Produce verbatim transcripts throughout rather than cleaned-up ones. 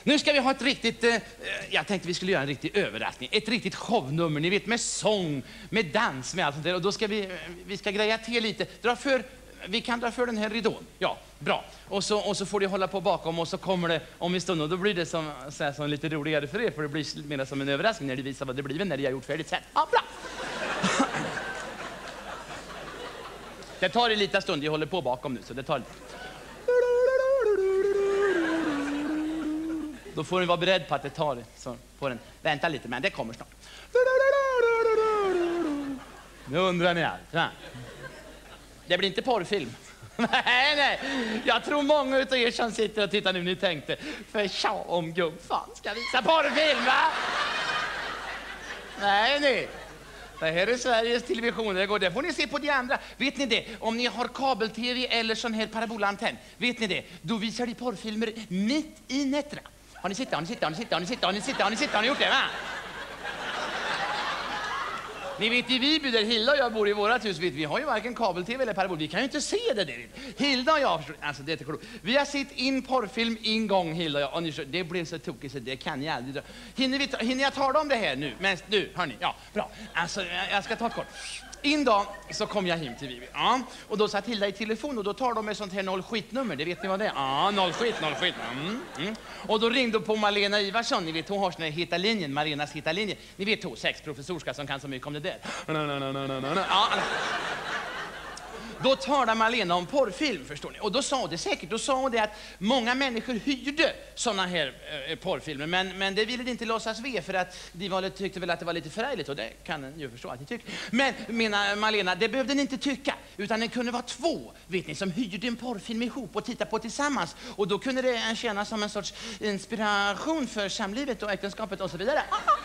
Nu ska vi ha ett riktigt, eh, jag tänkte vi skulle göra en riktig överraskning. Ett riktigt shownummer, ni vet, med sång, med dans, med allt sånt där. Och då ska vi, vi ska greja till lite. Dra för, vi kan dra för den här ridån. Ja, bra. Och så, och så får du hålla på bakom och så kommer det om en stund. Och då blir det som, så här, som lite roligare för er. För det blir mer som en överraskning när du visar vad det blir när de har gjort färdigt sen. Ja, bra. Det tar en liten stund, jag håller på bakom nu, så det tar lite. Då får ni vara beredd på att det tar så på den. Vänta lite, men det kommer snart. Nu undrar ni allt, va? Det blir inte porrfilm. Nej, nej. Jag tror många av er som sitter och tittar nu, ni tänkte, för tja om gubbfan ska visa porrfilm, va? Nej, nej. Det här är Sveriges Television, det går. Det får ni se på de andra. Vet ni det? Om ni har kabel-tv eller sån här parabolantenn, vet ni det? Då visar de porrfilmer mitt i nätterna. Har ni sett det? Har ni sett det? Har ni sett det? Har ni sett det? Har ni sett det? Har ni sett det? Har ni gjort det, va? Ni vet i Viby där Hilda och jag bor i vårat hus, vet vi har ju varken kabel-tv eller parabol. Vi kan ju inte se det där. Hilda och jag, alltså det är klokt. Vi har sett in porrfilm en gång, Hilda och jag. Och ni, det blev så tokigt så det kan jag aldrig dra. Hinner, vi ta, hinner jag tala om det här nu? Men nu, hörni, ja, bra. Alltså, jag, jag ska ta ett kort. En dag så kom jag hem till Vivi. Ja, och då satt Hilda i telefon och då tar de ett sånt här noll skitnummer. Det vet ni vad det är? Ja, noll skit, noll skit. Mm, mm. Och då ringde på Malena Ivarsson. Ni vet, hon har sån här heta linjen, Malenas heta linje. Ni vet hon, sexprofessorska som kan så mycket om det där. Ja. Då talade Malena om porrfilm, förstår ni. Och då sa det säkert, då sa hon det att många människor hyrde såna här eh, porrfilmer. Men, men det ville de inte låtsas ve för att de var, tyckte väl att det var lite förärligt. Och det kan en ju förstå att de tyckte. Men, menar Malena, det behövde ni inte tycka. Utan det kunde vara två, vet ni, som hyrde en porrfilm ihop och tittade på tillsammans. Och då kunde det kännas som en sorts inspiration för samlivet och äktenskapet och så vidare.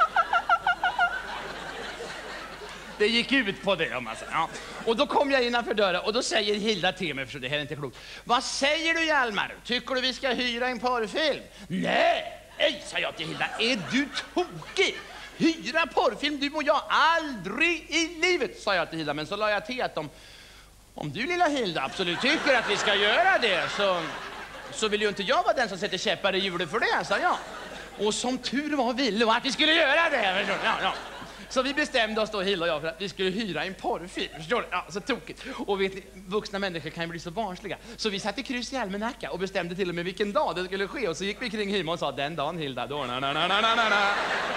Det gick ut på det, om man säger. Ja. Och då kom jag innanför dörren och då säger Hilda till mig, för det här är inte klokt. Vad säger du, Hjalmar? Tycker du vi ska hyra en porrfilm? Nej, nej, sa jag till Hilda. Är du tokig? Hyra porrfilm, du och jag, aldrig i livet, sa jag till Hilda. Men så la jag till att om, om du, lilla Hilda, absolut tycker att vi ska göra det så, så vill ju inte jag vara den som sätter käppar i hjulet för det, sa jag. Och som tur var ville och att vi skulle göra det. Ja, ja. Så vi bestämde oss då, Hilda och jag, för att vi skulle hyra en porrfilm. Förstår du? Ja, så tokigt. Och vet ni, vuxna människor kan ju bli så barnsliga. Så vi satte kryss i almanacka och bestämde till och med vilken dag det skulle ske. Och så gick vi kring hemma och sa, den dagen, Hilda, då, na, na, na, na, na, na.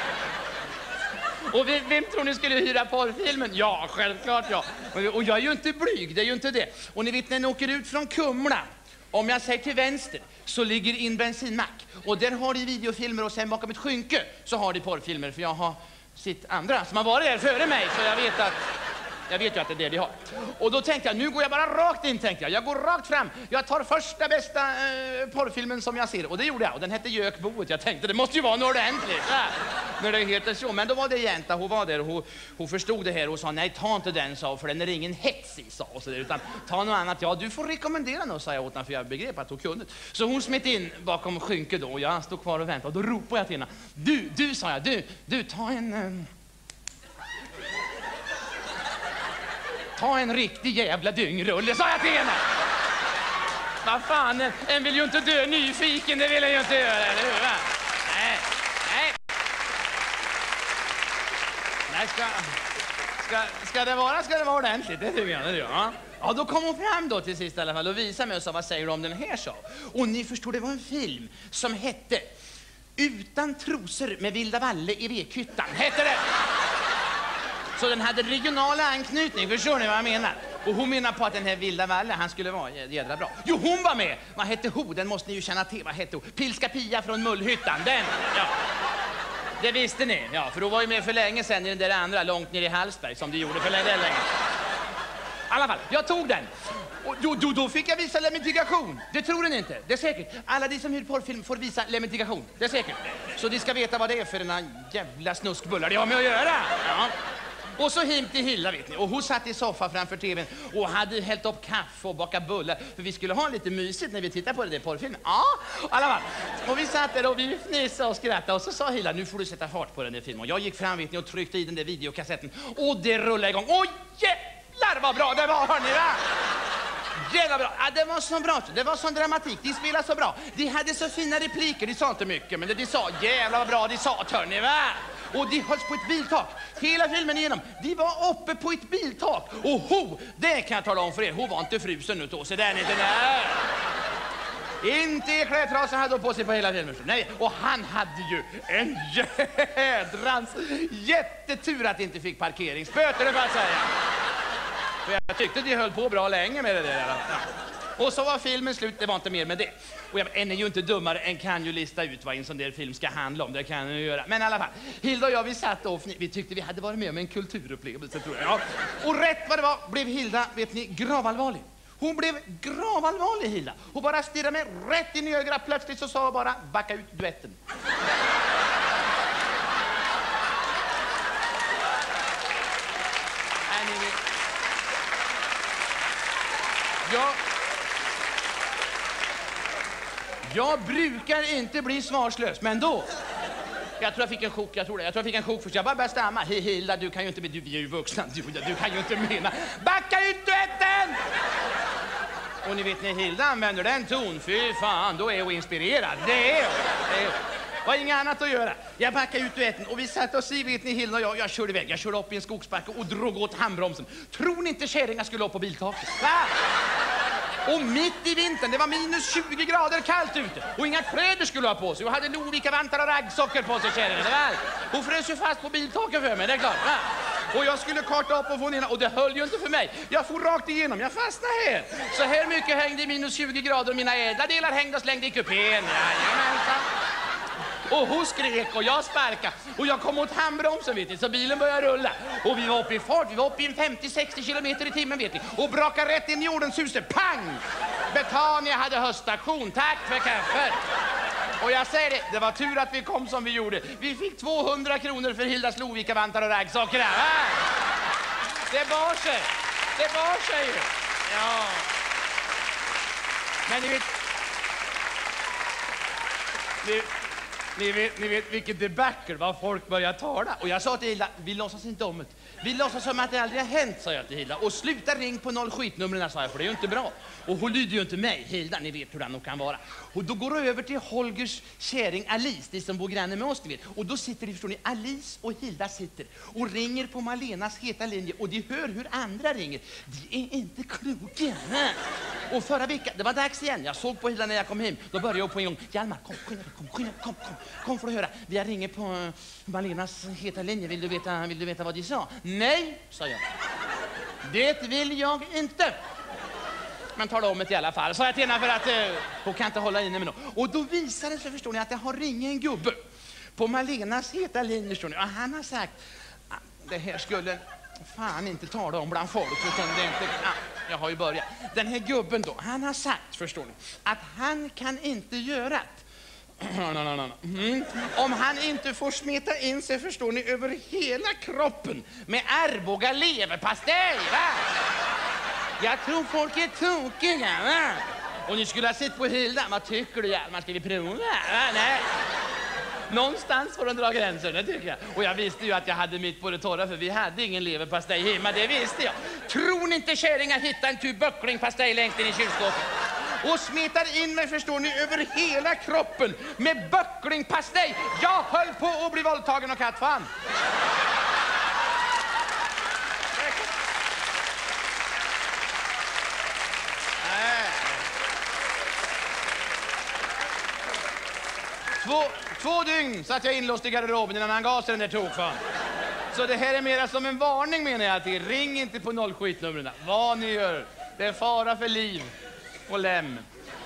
Och vem, vem tror ni skulle hyra porrfilmen? Ja, självklart ja. Och jag är ju inte blyg, det är ju inte det. Och ni vet, när ni åker ut från Kumla, om jag säger till vänster så ligger en bensinmack. Och där har de videofilmer och sen bakom ett skynke så har de porrfilmer. För jag har sitt andra som har varit där före mig, så jag vet att jag vet ju att det är det de har. Och då tänkte jag, nu går jag bara rakt in, tänkte jag. Jag går rakt fram. Jag tar första bästa eh, porrfilmen som jag ser. Och det gjorde jag. Och den hette Gökboet. Jag tänkte, det måste ju vara något ordentligt. Ja, när det heter så. Men då var det jänta, hon var där och hon, hon förstod det här och sa, nej, ta inte den, sa, för den är ingen hets i, sa. Och så där, utan ta något annat. Ja, du får rekommendera något, sa jag åt henne, för jag begrep att hon kunde. Så hon smitt in bakom skynket då och jag stod kvar och väntade. Och då ropade jag till henne. Du, du, sa jag, du, du, ta en... Eh, Ta en riktig jävla dyngrulle, sa jag till henne. Vad fan, en, en vill ju inte dö nyfiken, det vill jag ju inte göra, eller hur, va? Nej, nej. Nej, ska, ska, ska det vara, ska det vara ordentligt, det tycker jag, det gör jag. Ja, då kom hon fram då till sist i alla fall och visade mig och sa, vad säger du om den här, så? Och ni förstår, det var en film som hette Utan trosor med Vilda Valle i Vekhyttan, hette det. Så den hade regional anknytning, förstår ni vad jag menar? Och hon menar på att den här Vilda Valle, han skulle vara jädra bra. Jo, hon var med! Vad hette hon? Den måste ni ju känna till. Vad hette hon? Pilska Pia från Mullhyttan, den! Ja. Det visste ni, ja, för då var ju med för länge sedan i den där andra, långt ner i Hallsberg, som du gjorde för länge. I alla fall, jag tog den. Och då, då, då fick jag visa lemitigation. Det tror ni inte, det är säkert. Alla de som hyr porrfilm får visa lemitigation, det är säkert. Så de ska veta vad det är för en jävla snuskbullar de har med att göra. Ja. Och så him till Hilda, vet ni. Och hon satt i soffan framför tvn och hade hällt upp kaffe och bakat bullar. För vi skulle ha lite mysigt när vi tittade på det där porrfilmen. Ja, alla fall. Och vi satt där och vi fnissade och skrattade. Och så sa Hilda, nu får du sätta fart på den där filmen. Och jag gick fram, vet ni, och tryckte i den där videokassetten. Och det rullade igång. Åh, jävlar vad bra det var, hörni, va? Jävla bra. Ja, det var så bra. Det var sån dramatik. De spelade så bra. De hade så fina repliker. De sa inte mycket, men det de sa, jävla vad bra de sa, hörni, va? Och de hölls på ett biltak. Hela filmen igenom. De var uppe på ett biltak. Och ho, det kan jag tala om för er. Hon var inte frusen nu då, så den är inte där. Inte klädtrasan hade på sig på hela filmen. Nej, och han hade ju en jädrans jättetur att inte fick parkeringsböter, det får jag säga. För jag tyckte de höll på bra länge med det där. Ja. Och så var filmen slut, det var inte mer med det. Och jag, en är ju inte dummare än kan ju lista ut vad en sån där film ska handla om. Det kan jag ju göra. Men i alla fall, Hilda och jag, vi satt och vi tyckte vi hade varit med om en kulturupplevelse, tror jag. Ja. Och rätt vad det var blev Hilda, vet ni, gravallvarlig. Hon blev gravallvarlig, Hilda. Hon bara stirrade mig rätt in i ögat. Plötsligt så sa hon bara, backa ut duetten. Jag, jag brukar inte bli svarslös, men då... Jag tror jag fick en chock, jag tror det. Jag tror jag fick en chock först. Jag bara började stamma. Hej Hilda, du kan ju inte... Du, vi är ju vuxna, du, du kan ju inte mena... Backa ut duetten! Och ni vet, när Hilda använder den ton, fy fan, då är hon inspirerad. Det är hon. Det är hon. Var inget annat att göra. Jag backade ut duetten och vi satt oss i, vet ni, Hilda och jag, jag körde iväg. Jag körde upp i en skogsbacke och drog åt handbromsen. Tror ni inte kärringar skulle upp på biltaket? Va? Och mitt i vintern, det var minus tjugo grader kallt ute. Och inga kläder skulle ha på sig. Och hade Lovika vantar och raggsockor på sig, kärringar. Hon frös ju fast på biltaket för mig, det är klart. Va? Och jag skulle karta upp och få ner, och det höll ju inte för mig. Jag får rakt igenom, jag fastnade här. Så här mycket hängde i minus tjugo grader och mina ädla delar hängde och slängde i kupén. Jajamensan. Och hon skrek och jag sparkade. Och jag kom åt handbromsen, vet ni, så bilen började rulla. Och vi var uppe i fart, vi var uppe i femtio sextio kilometer i timmen, vet ni. Och brakade rätt in i jordens hus, pang! Betania hade höststation, tack för kaffet. Och jag säger det, det var tur att vi kom som vi gjorde. Vi fick tvåhundra kronor för Hildas Lovika vantar och raggsockor. Det bar sig, det bar sig ju. Ja. Men ni vet... Ni... Ni vet, ni vet vilket debacle, vad folk börjar tala. Och jag sa till Hilda, vi låtsas inte om det. Vi låtsas som att det aldrig har hänt, sa jag till Hilda. Och sluta ring på noll skitnumren, sa jag, för det är ju inte bra. Och hon lyder ju inte mig, Hilda, ni vet hur det nog kan vara. Och då går hon över till Holgers käring Alice, de som bor granne med oss, ni vet. Och då sitter de, förstår ni, Alice och Hilda sitter och ringer på Malenas heta linje. Och de hör hur andra ringer. De är inte kloka. Och förra veckan, det var dags igen. Jag såg på Hilda när jag kom hem. Då började jag på en gång. Hjalmar, kom, skynda, kom, skynda, kom, kom. Kom för att höra. Vi ringer på uh, Malenas heta linje. Vill du veta, vill du veta vad de sa? Nej, sa jag. Det vill jag inte. Men tala om det i alla fall. Så jag till henne för att uh, hon kan inte hålla inne med något. Och då visar det sig, förstår ni, att det har ringt en gubbe på Malenas heta linje, förstår ni. Och han har sagt, ah, det här skulle fan inte tala om bland folk. Utan det inte, ah, jag har ju börjat. Den här gubben då, han har sagt, förstår ni, att han kan inte göra det. No, no, no. Mm. Om han inte får smeta in sig, förstår ni, över hela kroppen med Arboga leverpastej, va? Jag tror folk är tokiga, va? Och ni skulle ha sett på Hilda. Vad tycker du, Hjalmar? Ska vi prova? Va? Nej. Någonstans får de dra gränser, det tycker jag. Och jag visste ju att jag hade mitt på det torra, för vi hade ingen leverpastej hemma, det visste jag. Tror ni inte kärringar hitta en tub böcklingpastej längst in i kylskåpet? Och smetar in mig, förstår ni, över hela kroppen med böcklingpastej. Jag höll på att bli våldtagen och kattfan. Två, två dygn satt jag inlåst i garderoben innan han gav sig den där tokfan. Så det här är mera som en varning, menar jag till. Ring inte på noll skitnumren. Vad ni gör, det är fara för liv och lem.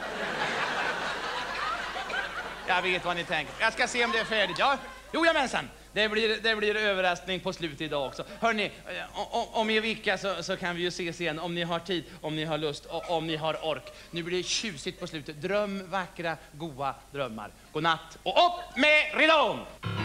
Jag vet vad ni tänker. Jag ska se om det är färdigt. Ja, jo, jamensan. Det blir, det blir överraskning på slutet idag också. Hörrni, om, om i vecka så, så kan vi ju ses igen. Om ni har tid, om ni har lust och om ni har ork. Nu blir det tjusigt på slutet. Dröm vackra, goa drömmar. God natt och upp med ridån!